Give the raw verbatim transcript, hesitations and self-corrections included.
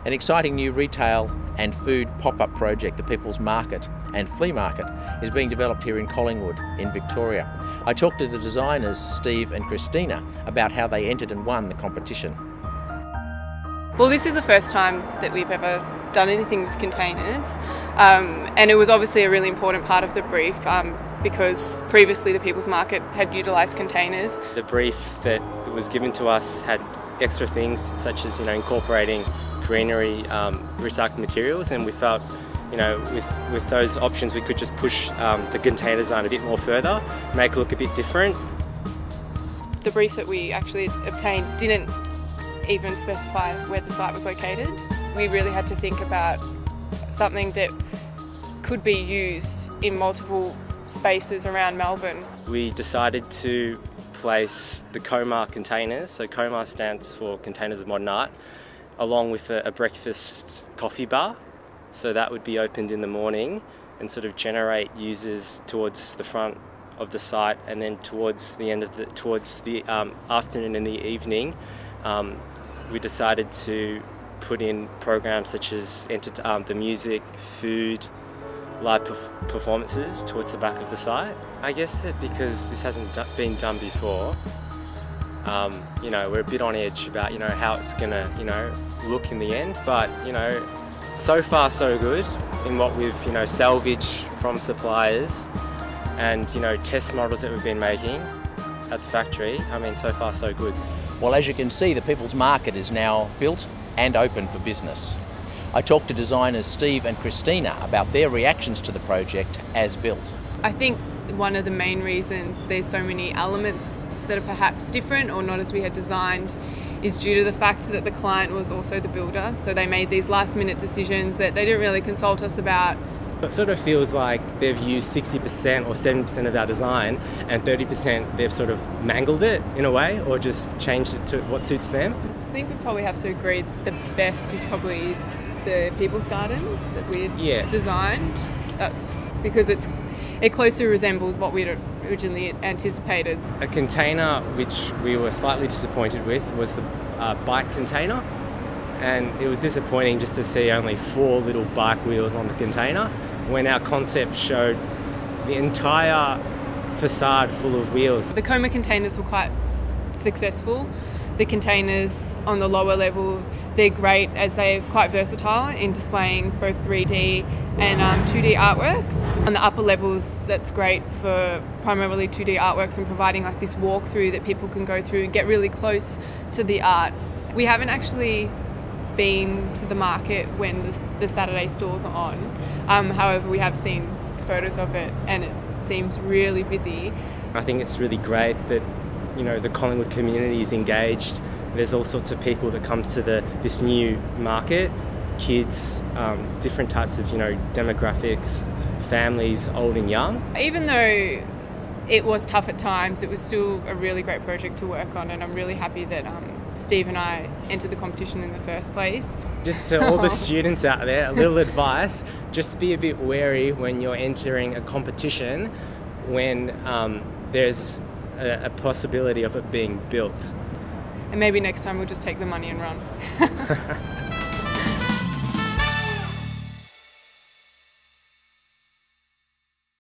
An exciting new retail and food pop-up project, the People's Market and Flea Market, is being developed here in Collingwood in Victoria. I talked to the designers, Steve and Kristina, about how they entered and won the competition. Well, this is the first time that we've ever done anything with containers, um, and it was obviously a really important part of the brief um, because previously the People's Market had utilised containers. The brief that was given to us had extra things such as, you know, incorporating greenery, um, recycled materials, and we felt, you know, with, with those options we could just push um, the container design a bit more further, make it look a bit different. The brief that we actually obtained didn't even specify where the site was located. We really had to think about something that could be used in multiple spaces around Melbourne. We decided to place the Coma containers, so Coma stands for Containers of Modern Art, along with a, a breakfast coffee bar. So that would be opened in the morning and sort of generate users towards the front of the site, and then towards the end of the, towards the um, afternoon and the evening, um, we decided to put in programs such as enter um, the music, food, live perf performances towards the back of the site. I guess that because this hasn't do been done before, um, you know, we're a bit on edge about, you know, how it's gonna, you know, look in the end. But, you know, so far so good in what we've, you know, salvaged from suppliers and, you know, test models that we've been making at the factory. I mean, so far so good. Well, as you can see, the People's Market is now built and open for business. I talked to designers Steve and Kristina about their reactions to the project as built. I think one of the main reasons there's so many elements that are perhaps different or not as we had designed is due to the fact that the client was also the builder, so they made these last minute decisions that they didn't really consult us about. It sort of feels like they've used sixty percent or seventy percent of our design and thirty percent they've sort of mangled it in a way, or just changed it to what suits them. I think we probably have to agree the best is probably the People's Garden that we had yeah. designed, uh, because it's it closely resembles what we'd originally anticipated. A container which we were slightly disappointed with was the uh, bike container, and it was disappointing just to see only four little bike wheels on the container when our concept showed the entire facade full of wheels. The Coma containers were quite successful. The containers on the lower level, they're great as they're quite versatile in displaying both three D and um, two D artworks. On the upper levels, that's great for primarily two D artworks and providing like this walkthrough that people can go through and get really close to the art. We haven't actually been to the market when the, the Saturday stores are on. Um, however, we have seen photos of it and it seems really busy. I think it's really great that, you know, the Collingwood community is engaged. There's all sorts of people that come to the this new market, kids, um, different types of, you know, demographics, families, old and young. Even though it was tough at times, it was still a really great project to work on, and I'm really happy that um, Steve and I entered the competition in the first place. Just to all the students out there, a little advice, just be a bit wary when you're entering a competition when um, there's a, a possibility of it being built. And maybe next time we'll just take the money and run.